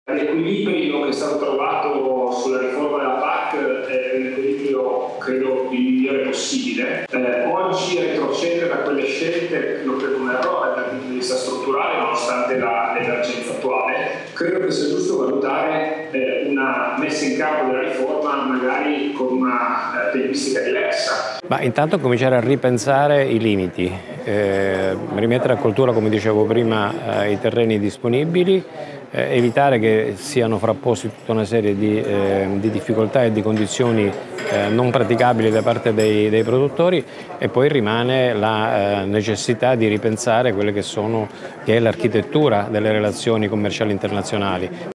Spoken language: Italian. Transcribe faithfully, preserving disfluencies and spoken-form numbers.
L'equilibrio che è stato trovato sulla riforma della P A C è un equilibrio, credo, il migliore possibile. Eh, oggi retrocedere da quelle scelte lo credo un errore dal punto di vista strutturale, nonostante la, l'emergenza attuale. Credo che sia giusto valutare eh, una messa in campo della riforma magari con una eh, tempistica diversa. Ma intanto cominciare a ripensare i limiti, eh, rimettere a coltura, come dicevo prima, eh, i terreni disponibili, eh, evitare che siano frapposti tutta una serie di, eh, di difficoltà e di condizioni eh, non praticabili da parte dei, dei produttori, e poi rimane la eh, necessità di ripensare quelle che sono, che è l'architettura delle relazioni commerciali internazionali.